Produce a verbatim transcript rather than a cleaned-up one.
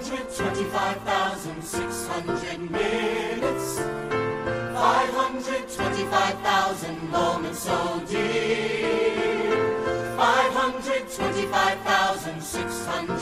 hundred twenty-five thousand six hundred minutes. five hundred twenty-five thousand moments, oh dear. five hundred twenty-five thousand six hundred